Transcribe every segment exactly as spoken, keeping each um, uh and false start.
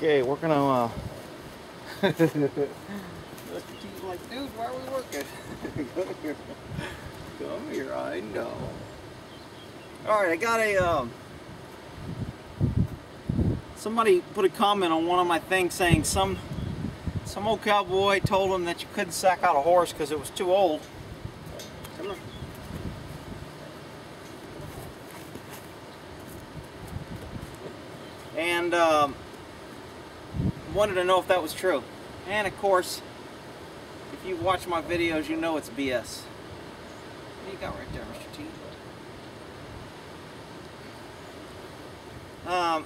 Okay, we're gonna uh Mister T's like, dude, why are we working? Come here. Come here, I know. Alright, I got a um somebody put a comment on one of my things saying some some old cowboy told him that you couldn't sack out a horse because it was too old. Come on. And um, wanted to know if that was true. And of course, if you've watched my videos, you know it's B S. What do you got right there, Mister T? Um,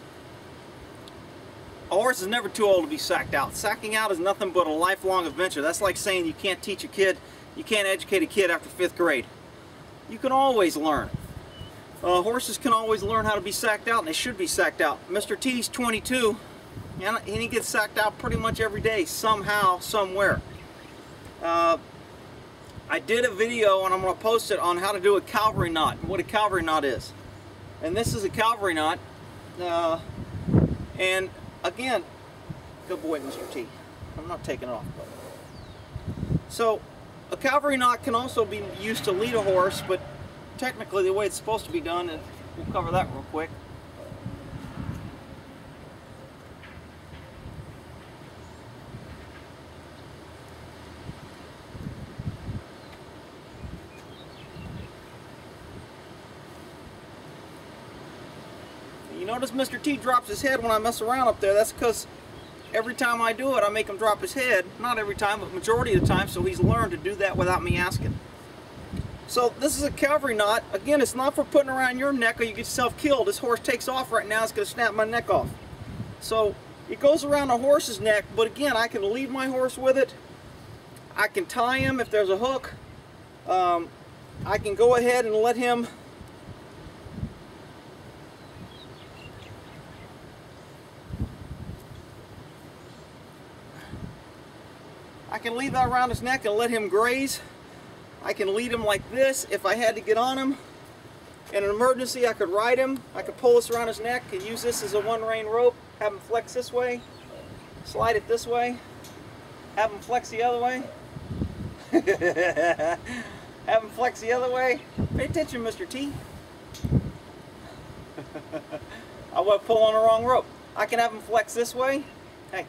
a horse is never too old to be sacked out. Sacking out is nothing but a lifelong adventure. That's like saying you can't teach a kid, you can't educate a kid after fifth grade. You can always learn. Uh, horses can always learn how to be sacked out, and they should be sacked out. Mister T's twenty-two, and he gets sacked out pretty much every day, somehow, somewhere. Uh, I did a video, and I'm going to post it, on how to do a cavalry knot, and what a cavalry knot is. And this is a cavalry knot. Uh, and again, good boy, Mister T. I'm not taking it off. So, a cavalry knot can also be used to lead a horse, but technically the way it's supposed to be done, and we'll cover that real quick. You notice Mister T drops his head when I mess around up there. That's because every time I do it, I make him drop his head. Not every time, but majority of the time, so he's learned to do that without me asking. So this is a cavalry knot. Again, it's not for putting around your neck or you get yourself killed. This horse takes off right now, it's going to snap my neck off. So it goes around the horse's neck, but again, I can lead my horse with it. I can tie him if there's a hook. Um, I can go ahead and let him I can lead that around his neck and let him graze. I can lead him like this if I had to get on him. In an emergency, I could ride him. I could pull this around his neck and use this as a one-rein rope, have him flex this way, slide it this way, have him flex the other way, have him flex the other way. Pay attention, Mister T. I won't pull on the wrong rope. I can have him flex this way. Hey.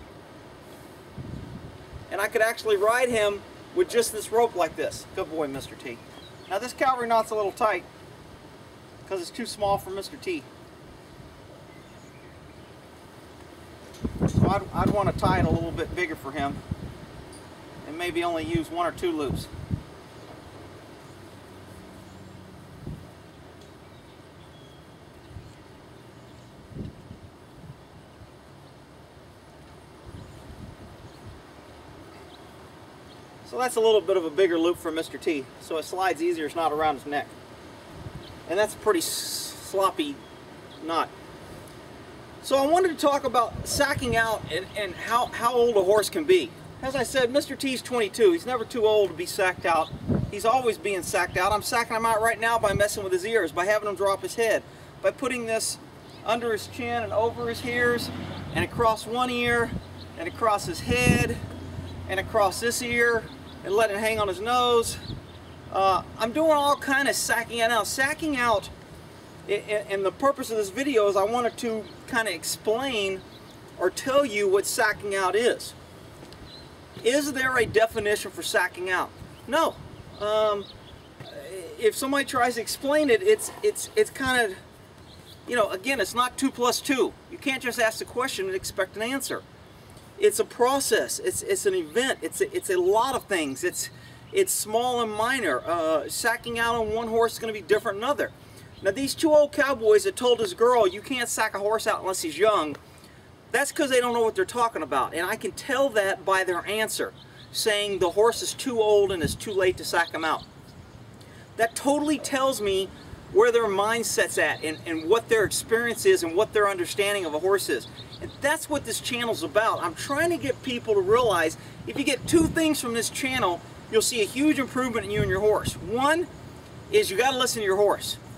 And I could actually ride him with just this rope like this. Good boy, Mister T. Now this cavalry knot's a little tight because it's too small for Mister T. So I'd, I'd want to tie it a little bit bigger for him and maybe only use one or two loops. So that's a little bit of a bigger loop for Mister T, so it slides easier, it's not around his neck. And that's a pretty sloppy knot. So I wanted to talk about sacking out and, and how, how old a horse can be. As I said, Mister T's twenty-two, he's never too old to be sacked out. He's always being sacked out. I'm sacking him out right now by messing with his ears, by having him drop his head, by putting this under his chin and over his ears, and across one ear, and across his head, and across this ear, and let it hang on his nose. Uh, I'm doing all kind of sacking out. Sacking out, and the purpose of this video is I wanted to kind of explain or tell you what sacking out is. Is there a definition for sacking out? No. Um, if somebody tries to explain it, it's it's it's kind of, you know, again, it's not two plus two. You can't just ask the question and expect an answer. It's a process. It's it's an event. It's a, it's a lot of things. It's it's small and minor. Uh, sacking out on one horse is going to be different than another. Now these two old cowboys that told this girl you can't sack a horse out unless he's young, that's because they don't know what they're talking about, and I can tell that by their answer, saying the horse is too old and it's too late to sack him out. That totally tells me where their mindset's at and, and what their experience is and what their understanding of a horse is. And that's what this channel's about. I'm trying to get people to realize if you get two things from this channel, you'll see a huge improvement in you and your horse. One is you got to listen to your horse.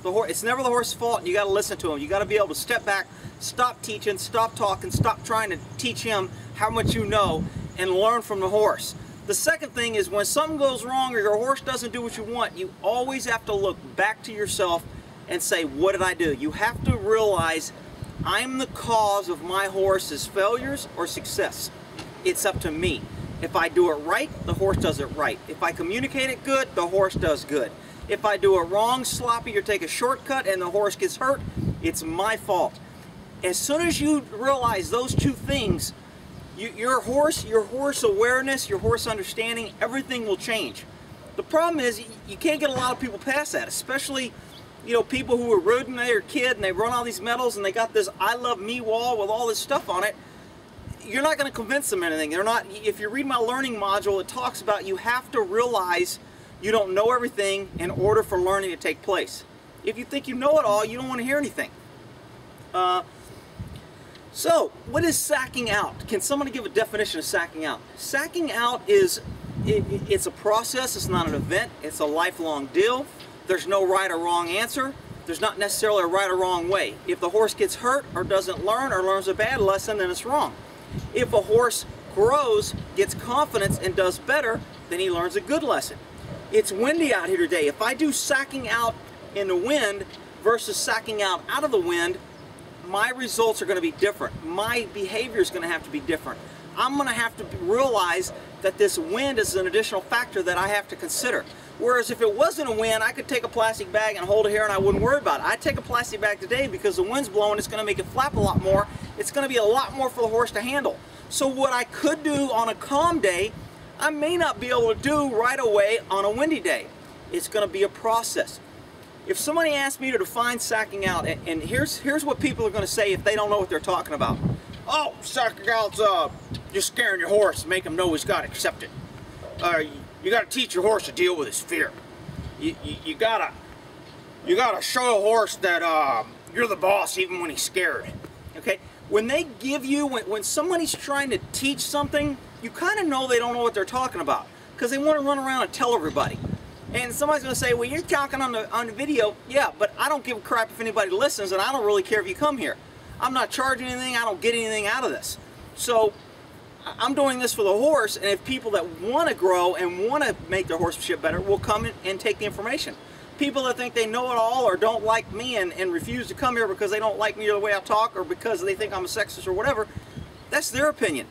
The horse, it's never the horse's fault, and you got to listen to him. You got to be able to step back, stop teaching, stop talking, stop trying to teach him how much you know, and learn from the horse. The second thing is when something goes wrong or your horse doesn't do what you want, you always have to look back to yourself and say, what did I do? You have to realize I'm the cause of my horse's failures or success. It's up to me. If I do it right, the horse does it right. If I communicate it good, the horse does good. If I do it wrong, sloppy, or take a shortcut and the horse gets hurt, it's my fault. As soon as you realize those two things, you, your horse, your horse awareness, your horse understanding, everything will change. The problem is you can't get a lot of people past that, especially, you know, people who were rooting when they were a kid and they run all these medals and they got this I love me wall with all this stuff on it. You're not going to convince them anything. They're not. If you read my learning module, it talks about you have to realize you don't know everything in order for learning to take place. If you think you know it all, you don't want to hear anything. Uh, so, what is sacking out? Can somebody give a definition of sacking out? Sacking out is, it, it's a process, it's not an event, it's a lifelong deal. There's no right or wrong answer. There's not necessarily a right or wrong way. If the horse gets hurt or doesn't learn or learns a bad lesson, then it's wrong. If a horse grows, gets confidence, and does better, then he learns a good lesson. It's windy out here today. If I do sacking out in the wind versus sacking out out of the wind, my results are going to be different. My behavior is going to have to be different. I'm going to have to realize that this wind is an additional factor that I have to consider. Whereas if it wasn't a wind, I could take a plastic bag and hold it here and I wouldn't worry about it. I'd take a plastic bag today because the wind's blowing, it's going to make it flap a lot more. It's going to be a lot more for the horse to handle. So what I could do on a calm day, I may not be able to do right away on a windy day. It's going to be a process. If somebody asks me to define sacking out, and, and here's, here's what people are going to say if they don't know what they're talking about. Oh, sacking out's uh, just scaring your horse, make him know he's got to accept it. Uh, you, you got to teach your horse to deal with his fear. You, you, you gotta, you gotta show a horse that uh, you're the boss even when he's scared. Okay? When they give you, when, when somebody's trying to teach something, you kind of know they don't know what they're talking about because they want to run around and tell everybody. And somebody's going to say, well, you're talking on the, on the video. Yeah, but I don't give a crap if anybody listens, and I don't really care if you come here. I'm not charging anything. I don't get anything out of this. So I'm doing this for the horse, and if people that want to grow and want to make their horsemanship better will come in and take the information. People that think they know it all or don't like me and, and refuse to come here because they don't like me or the way I talk or because they think I'm a sexist or whatever, that's their opinion.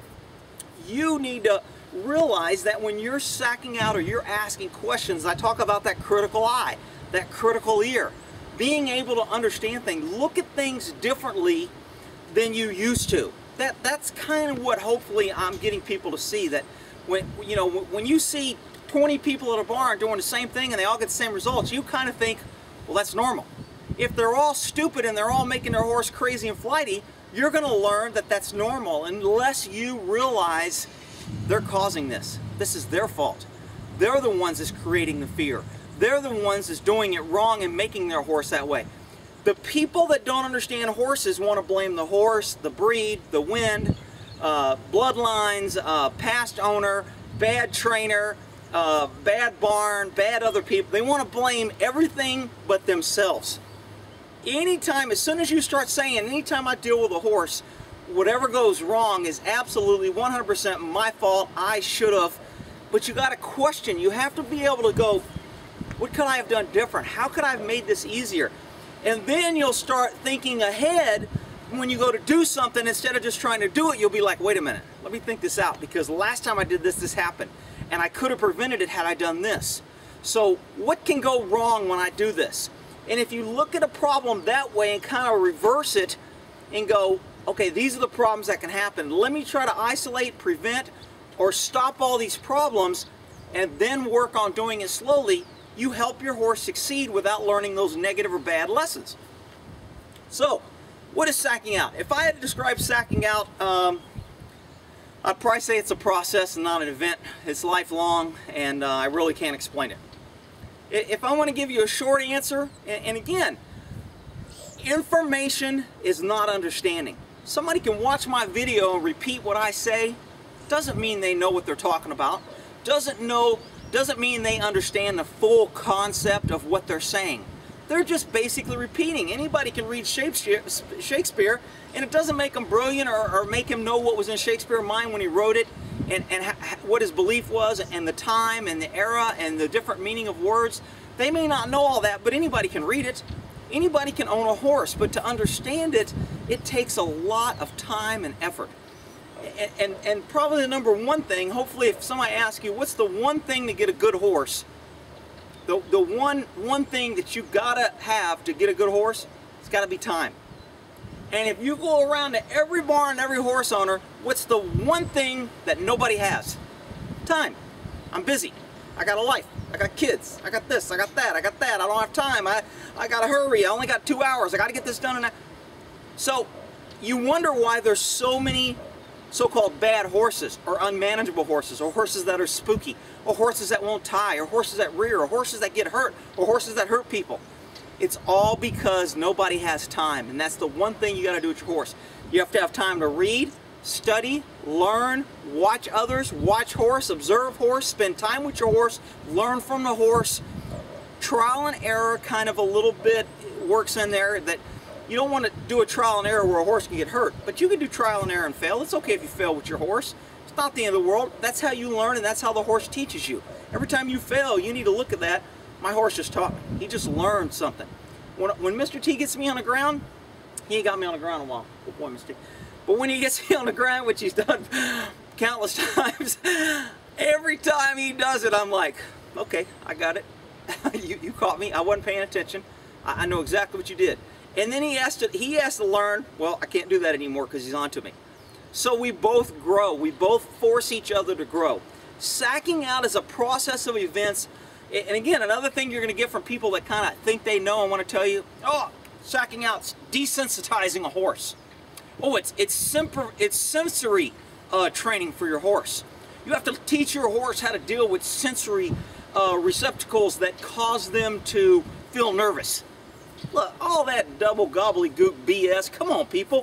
You need to realize that when you're sacking out or you're asking questions, I talk about that critical eye, that critical ear, being able to understand things, look at things differently than you used to. That, that's kind of what hopefully I'm getting people to see, that when, you know, when you see twenty people at a barn doing the same thing and they all get the same results, you kind of think, well, that's normal. If they're all stupid and they're all making their horse crazy and flighty, you're going to learn that that's normal unless you realize they're causing this. This is their fault. They're the ones that's creating the fear. They're the ones that's doing it wrong and making their horse that way. The people that don't understand horses want to blame the horse, the breed, the wind, uh, bloodlines, uh, past owner, bad trainer, uh, bad barn, bad other people. They want to blame everything but themselves. Anytime, as soon as you start saying, anytime I deal with a horse, whatever goes wrong is absolutely one hundred percent my fault, I should have. But you got to question. You have to be able to go, what could I have done different? How could I have made this easier? And then you'll start thinking ahead when you go to do something. Instead of just trying to do it, you'll be like, wait a minute, let me think this out, because last time I did this, this happened. And I could have prevented it had I done this. So what can go wrong when I do this? And if you look at a problem that way and kind of reverse it and go, okay, these are the problems that can happen. Let me try to isolate, prevent, or stop all these problems and then work on doing it slowly. You help your horse succeed without learning those negative or bad lessons. So, what is sacking out? If I had to describe sacking out, um, I'd probably say it's a process and not an event. It's lifelong, and uh, I really can't explain it. If I want to give you a short answer, and, and again, information is not understanding. Somebody can watch my video and repeat what I say. Doesn't mean they know what they're talking about. Doesn't know, doesn't mean they understand the full concept of what they're saying. They're just basically repeating. Anybody can read Shakespeare, and it doesn't make them brilliant or, or make him know what was in Shakespeare's mind when he wrote it, and, and ha what his belief was, and the time, and the era, and the different meaning of words. They may not know all that, but anybody can read it. Anybody can own a horse, but to understand it, it takes a lot of time and effort. And, and, and probably the number one thing, hopefully if somebody asks you, what's the one thing to get a good horse? The, the one, one thing that you gotta have to get a good horse, it's gotta be time. And if you go around to every barn, every horse owner, what's the one thing that nobody has? Time. I'm busy. I got a life. I got kids. I got this. I got that. I got that. I don't have time. I, I gotta hurry. I only got two hours. I gotta get this done. And that. So you wonder why there's so many so-called bad horses, or unmanageable horses, or horses that are spooky, or horses that won't tie, or horses that rear, or horses that get hurt, or horses that hurt people. It's all because nobody has time, and that's the one thing you got to do with your horse. You have to have time to read, study, learn, watch others, watch horse, observe horse, spend time with your horse, learn from the horse. Trial and error kind of a little bit works in there. That you don't want to do a trial and error where a horse can get hurt, but you can do trial and error and fail. It's okay if you fail with your horse. It's not the end of the world. That's how you learn, and that's how the horse teaches you. Every time you fail, you need to look at that. My horse just taught me. He just learned something. When, when Mister T gets me on the ground, he ain't got me on the ground in a while. Good boy, Mister T. But when he gets me on the ground, which he's done countless times, every time he does it, I'm like, okay, I got it. you, you caught me. I wasn't paying attention. I, I know exactly what you did. And then he has to, he has to learn, well, I can't do that anymore because he's onto me. So we both grow. We both force each other to grow. Sacking out is a process of events. And again, another thing you're going to get from people that kind of think they know and want to tell you, oh, sacking out's desensitizing a horse. Oh, it's it's, simper, it's sensory uh, training for your horse. You have to teach your horse how to deal with sensory uh, receptacles that cause them to feel nervous. Look, all that double gobbledygook B S, come on people.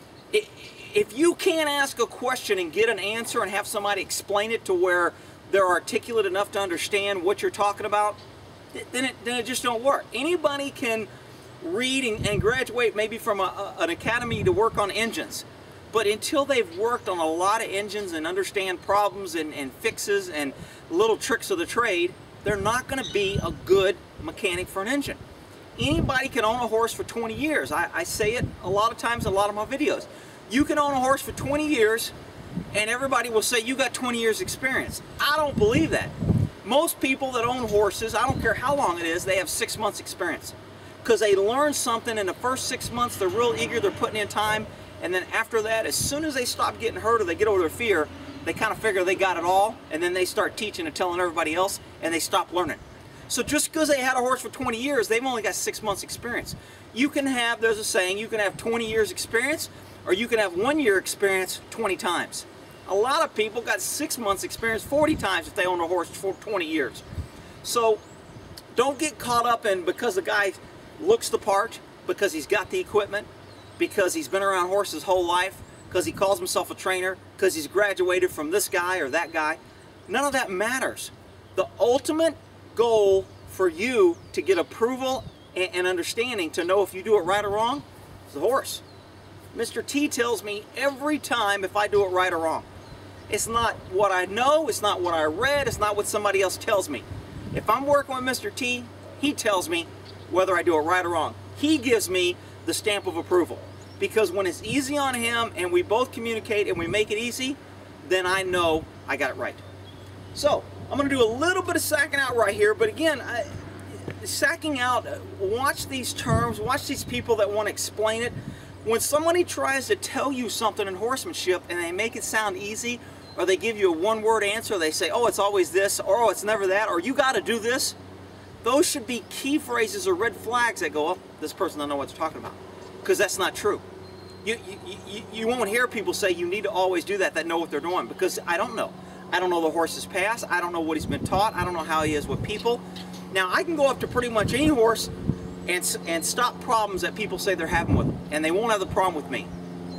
If you can't ask a question and get an answer and have somebody explain it to where they're articulate enough to understand what you're talking about, then it, then it just don't work. Anybody can read and, and graduate maybe from a, a, an academy to work on engines, but until they've worked on a lot of engines and understand problems and, and fixes and little tricks of the trade, they're not going to be a good mechanic for an engine. Anybody can own a horse for twenty years. I, I say it a lot of times in a lot of my videos. You can own a horse for twenty years and everybody will say you got twenty years experience. I don't believe that. Most people that own horses, I don't care how long it is, they have six months experience. Because they learn something in the first six months, they're real eager, they're putting in time, and then after that, as soon as they stop getting hurt or they get over their fear, they kind of figure they got it all, and then they start teaching and telling everybody else, and they stop learning. So just because they had a horse for twenty years, they've only got six months experience. You can have, there's a saying, you can have twenty years experience, or you can have one year experience twenty times. A lot of people got six months experience forty times if they own a horse for twenty years. So don't get caught up in because the guy looks the part, because he's got the equipment, because he's been around horses his whole life, because he calls himself a trainer, because he's graduated from this guy or that guy. None of that matters. The ultimate goal for you to get approval and, and understanding to know if you do it right or wrong is the horse. Mister T tells me every time if I do it right or wrong. It's not what I know, it's not what I read, it's not what somebody else tells me. If I'm working with Mister T, he tells me whether I do it right or wrong. He gives me the stamp of approval. Because when it's easy on him and we both communicate and we make it easy, then I know I got it right. So, I'm going to do a little bit of sacking out right here, but again, I, sacking out, watch these terms, watch these people that want to explain it. When somebody tries to tell you something in horsemanship and they make it sound easy, or they give you a one-word answer, they say, oh, it's always this, or oh, it's never that, or you got to do this, those should be key phrases or red flags that go, oh, this person doesn't know what they're talking about. Because that's not true. You, you, you, you won't hear people say you need to always do that that know what they're doing, because I don't know. I don't know the horse's past, I don't know what he's been taught, I don't know how he is with people. Now, I can go up to pretty much any horse and, and stop problems that people say they're having with them, and they won't have the problem with me.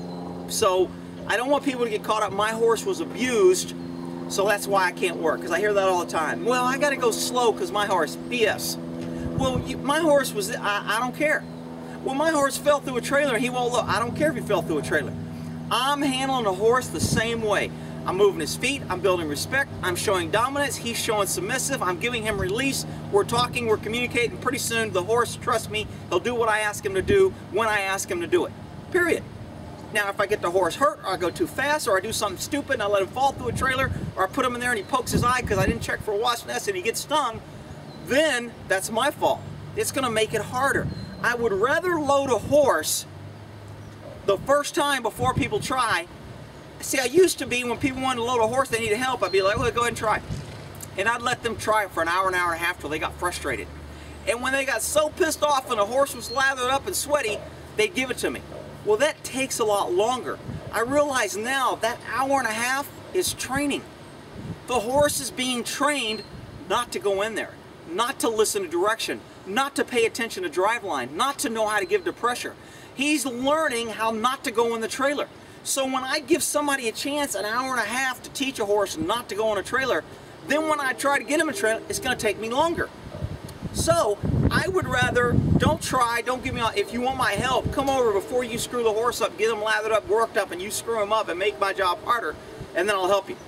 So, I don't want people to get caught up, my horse was abused, so that's why I can't work, because I hear that all the time. Well, I got to go slow because my horse, B S. Well, you, my horse was, I, I don't care. Well, my horse fell through a trailer and he won't look. I don't care if he fell through a trailer. I'm handling a horse the same way. I'm moving his feet, I'm building respect, I'm showing dominance, he's showing submissive, I'm giving him release, we're talking, we're communicating. Pretty soon the horse, trust me, he'll do what I ask him to do when I ask him to do it. Period. Now if I get the horse hurt, or I go too fast, or I do something stupid and I let him fall through a trailer, or I put him in there and he pokes his eye because I didn't check for a wasp nest and he gets stung, then that's my fault. It's going to make it harder. I would rather load a horse the first time before people try. See, I used to be, when people wanted to load a horse, they needed help, I'd be like, well, go ahead and try. And I'd let them try it for an hour, an hour and a half till they got frustrated. And when they got so pissed off and the horse was lathered up and sweaty, they'd give it to me. Well, that takes a lot longer. I realize now that hour and a half is training. The horse is being trained not to go in there, not to listen to direction, not to pay attention to driveline, not to know how to give to pressure. He's learning how not to go in the trailer. So when I give somebody a chance, an hour and a half, to teach a horse not to go in a trailer, then when I try to get him a trailer, it's going to take me longer. So I would rather, don't try, don't give me, if you want my help, come over before you screw the horse up, get him lathered up, worked up, and you screw him up and make my job harder, and then I'll help you.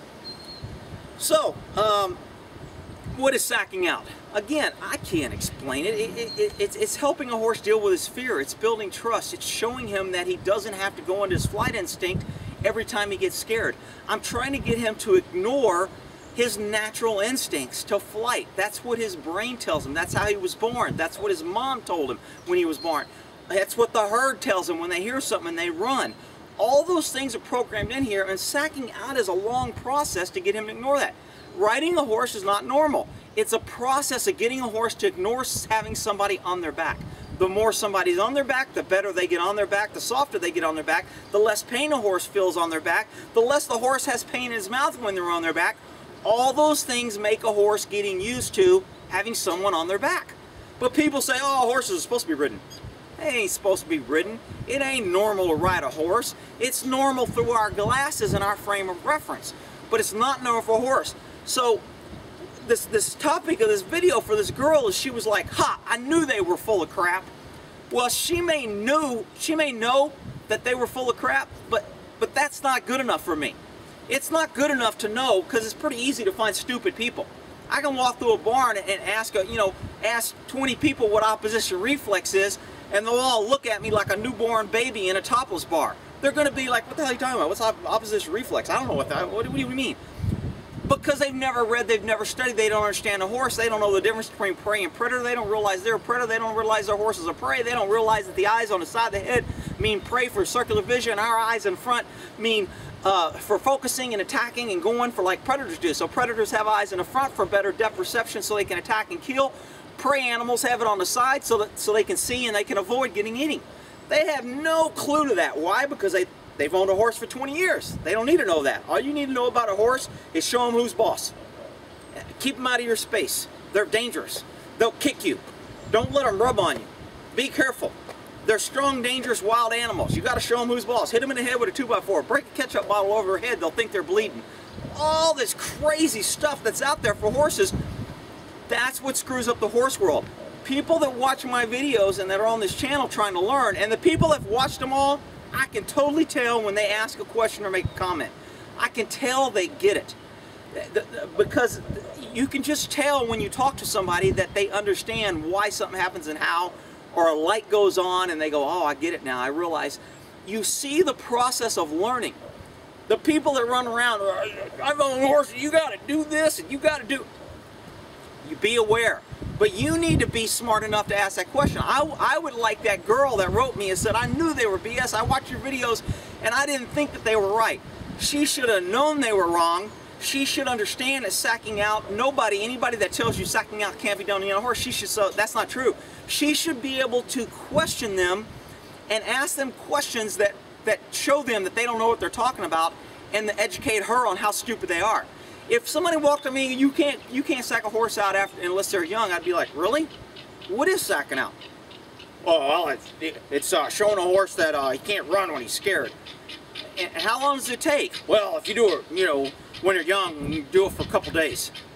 So, um, what is sacking out? Again, I can't explain it. It, it, it it's, it's helping a horse deal with his fear. It's building trust. It's showing him that he doesn't have to go into his flight instinct every time he gets scared. I'm trying to get him to ignore his natural instincts to flight. That's what his brain tells him. That's how he was born. That's what his mom told him when he was born. That's what the herd tells him when they hear something and they run. All those things are programmed in here, and sacking out is a long process to get him to ignore that. Riding a horse is not normal. It's a process of getting a horse to ignore having somebody on their back. The more somebody's on their back, the better they get on their back, the softer they get on their back, the less pain a horse feels on their back, the less the horse has pain in his mouth when they're on their back. All those things make a horse getting used to having someone on their back. But people say, oh, horses are supposed to be ridden. They ain't supposed to be ridden. It ain't normal to ride a horse. It's normal through our glasses and our frame of reference. But it's not normal for a horse. So this, this topic of this video for this girl is, she was like, ha, I knew they were full of crap. Well, she may knew, she may know that they were full of crap, but, but that's not good enough for me. It's not good enough to know, because it's pretty easy to find stupid people. I can walk through a barn and ask, a, you know, ask twenty people what opposition reflex is, and they'll all look at me like a newborn baby in a topless bar. They're going to be like, what the hell are you talking about? What's op opposition reflex? I don't know what that, what, what do you mean? Because they've never read, they've never studied, they don't understand a horse, they don't know the difference between prey and predator, they don't realize they're a predator, they don't realize their horse is a prey, they don't realize that the eyes on the side of the head mean prey for circular vision, our eyes in front mean uh, for focusing and attacking and going for like predators do. So predators have eyes in the front for better depth perception so they can attack and kill. Prey animals have it on the side so that so they can see and they can avoid getting eaten. They have no clue to that. Why? Because they They've owned a horse for twenty years. They don't need to know that. All you need to know about a horse is show them who's boss. Keep them out of your space. They're dangerous. They'll kick you. Don't let them rub on you. Be careful. They're strong, dangerous, wild animals. You got to show them who's boss. Hit them in the head with a two by four. Break a ketchup bottle over their head. They'll think they're bleeding. All this crazy stuff that's out there for horses, that's what screws up the horse world. People that watch my videos and that are on this channel trying to learn, and the people that have watched them all, I can totally tell when they ask a question or make a comment. I can tell they get it. Because you can just tell when you talk to somebody that they understand why something happens and how, or a light goes on and they go, oh, I get it now, I realize. You see the process of learning. The people that run around, I've owned a horse, you got to do this and you got to do. You be aware. But you need to be smart enough to ask that question. I, I would like that girl that wrote me and said, I knew they were B S. I watched your videos and I didn't think that they were right. She should have known they were wrong. She should understand that sacking out, nobody, anybody that tells you sacking out can't be done on a horse, she should, so that's not true. She should be able to question them and ask them questions that, that show them that they don't know what they're talking about, and to educate her on how stupid they are. If somebody walked to me, you can't you can't sack a horse out after unless they're young, I'd be like, really? What is sacking out? Oh, well, it's, it's uh, showing a horse that uh, he can't run when he's scared. And how long does it take? Well, if you do it, you know, when you're young, you do it for a couple days.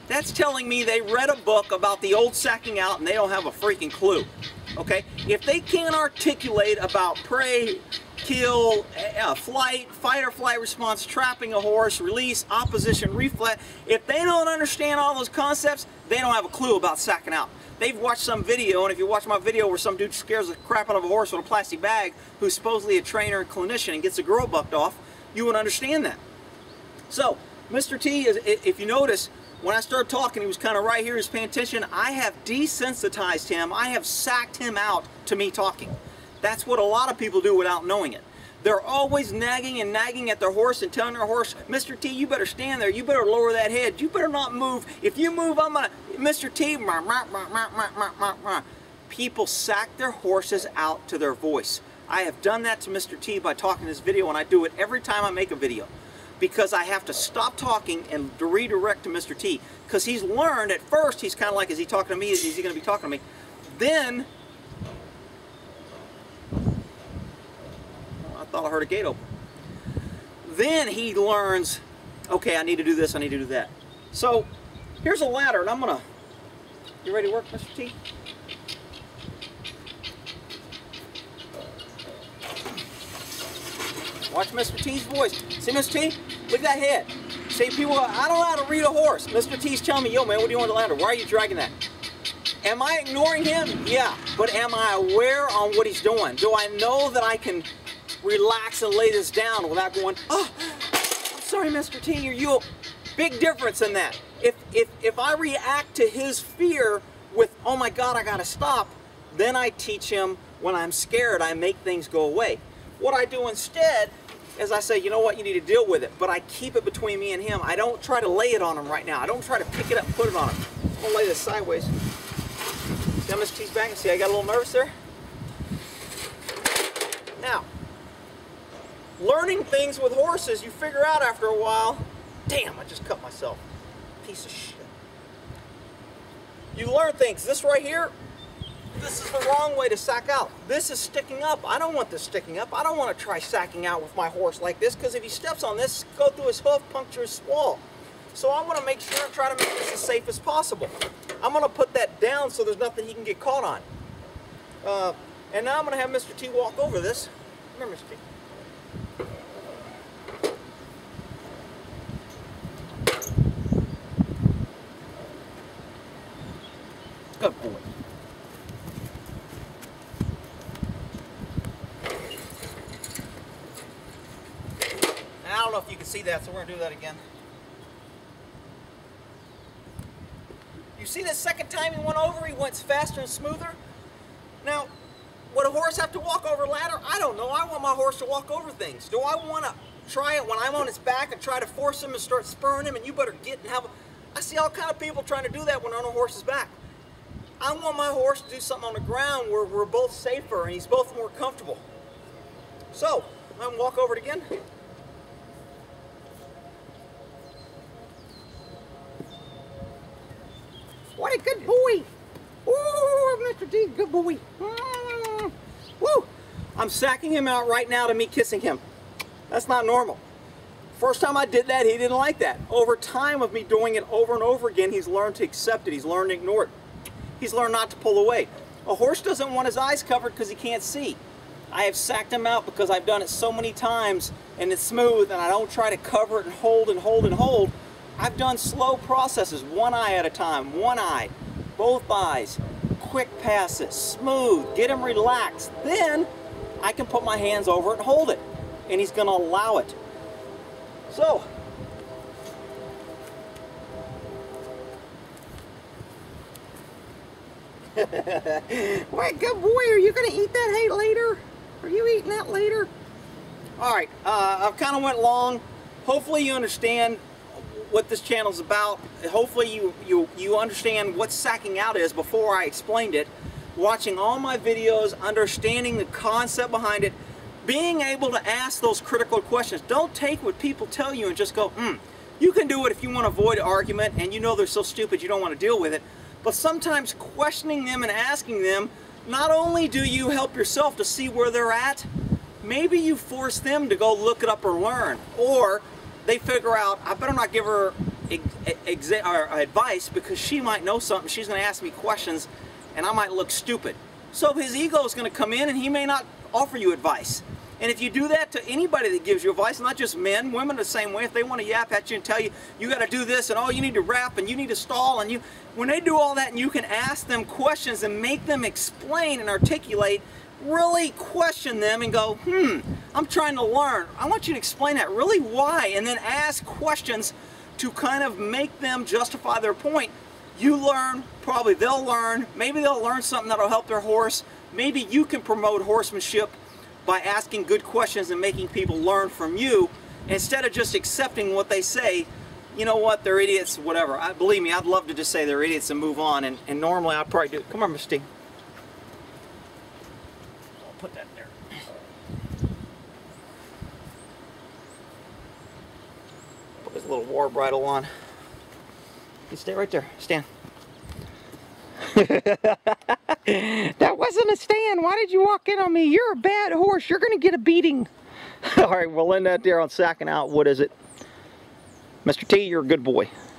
That's telling me they read a book about the old sacking out and they don't have a freaking clue. Okay? If they can't articulate about prey, kill, uh, flight, fight or flight response, trapping a horse, release, opposition, reflex, if they don't understand all those concepts, they don't have a clue about sacking out. They've watched some video, and if you watch my video where some dude scares the crap out of a horse with a plastic bag, who's supposedly a trainer and clinician and gets a girl bucked off, you would understand that. So, Mister T, is, if you notice, when I started talking, he was kind of right here, he was paying attention. I have desensitized him. I have sacked him out to me talking. That's what a lot of people do without knowing it. They're always nagging and nagging at their horse and telling their horse, Mister T, you better stand there. You better lower that head. You better not move. If you move, I'm going to, Mister T, rah, rah, rah, rah, rah, rah, rah. People sack their horses out to their voice. I have done that to Mister T by talking this video, and I do it every time I make a video. Because I have to stop talking and redirect to Mister T. Because he's learned, at first, he's kind of like, is he talking to me? Is he going to be talking to me? Then, I thought I heard a gate open. Then he learns, okay, I need to do this, I need to do that. So, here's a ladder, and I'm going to, you ready to work, Mister T? Watch Mister T's voice. See, Mister T? Look at that head. See, people go, I don't know how to read a horse. Mister T's telling me, yo, man, what do you want the ladder? Why are you dragging that? Am I ignoring him? Yeah. But am I aware on what he's doing? Do I know that I can relax and lay this down without going, oh, I'm sorry, Mister T, you're you. Big difference in that. If, if, if I react to his fear with, oh my God, I gotta stop, then I teach him when I'm scared, I make things go away. What I do instead is I say, you know what, you need to deal with it, but I keep it between me and him. I don't try to lay it on him right now. I don't try to pick it up and put it on him. I'm gonna lay this sideways. See how Mister T's back? See, I got a little nervous there. Now, learning things with horses, you figure out after a while, damn, I just cut myself. Piece of shit. You learn things. This right here, this is the wrong way to sack out. This is sticking up. I don't want this sticking up. I don't want to try sacking out with my horse like this, because if he steps on this, go through his hoof, puncture his swall. So I want to make sure and try to make this as safe as possible. I'm going to put that down so there's nothing he can get caught on. Uh, and now I'm going to have Mister T walk over this. Come here, Mister T. Good boy. I don't know if you can see that, so we're going to do that again. You see the second time he went over, he went faster and smoother? Now, would a horse have to walk over a ladder? I don't know. I want my horse to walk over things. Do I want to try it when I'm on his back and try to force him and start spurring him and you better get and have a... I see all kind of people trying to do that when they're on a horse's back. I want my horse to do something on the ground where we're both safer and he's both more comfortable. So, I'm going to walk over it again. What a good boy! Ooh, Mister T, good boy. Mm. Woo! I'm sacking him out right now to me kissing him. That's not normal. First time I did that, he didn't like that. Over time of me doing it over and over again, he's learned to accept it. He's learned to ignore it. He's learned not to pull away. A horse doesn't want his eyes covered because he can't see. I have sacked him out because I've done it so many times and it's smooth and I don't try to cover it and hold and hold and hold. I've done slow processes, one eye at a time, one eye, both eyes, quick passes, smooth, get him relaxed. Then I can put my hands over it and hold it, and he's going to allow it. So, wait, good boy, are you going to eat that hay later? Are you eating that later? All right, uh, I've kind of went long. Hopefully you understand what this channel is about. Hopefully you, you, you understand what sacking out is before I explained it. Watching all my videos, understanding the concept behind it, being able to ask those critical questions. Don't take what people tell you and just go, hmm, you can do it if you want to avoid an argument and you know they're so stupid you don't want to deal with it. But sometimes questioning them and asking them, not only do you help yourself to see where they're at, maybe you force them to go look it up or learn. Or they figure out, I better not give her ex or advice because she might know something. She's going to ask me questions and I might look stupid. So his ego is going to come in and he may not offer you advice. And if you do that to anybody that gives you advice, not just men, women the same way, if they want to yap at you and tell you, you got to do this and oh, you need to wrap and you need to stall, and you, when they do all that and you can ask them questions and make them explain and articulate, really question them and go, hmm, I'm trying to learn. I want you to explain that. Really, why? And then ask questions to kind of make them justify their point. You learn, probably they'll learn, maybe they'll learn something that'll help their horse. Maybe you can promote horsemanship by asking good questions and making people learn from you instead of just accepting what they say. You know what, they're idiots, whatever. I, believe me, I'd love to just say they're idiots and move on, and, and normally I'd probably do. Come on, Mister T. I'll put that there. Put his little war bridle on. You stay right there. Stand. That wasn't a stand. Why did you walk in on me? You're a bad horse. You're going to get a beating. All right, we'll end that there on sacking out. What is it? Mister T, you're a good boy.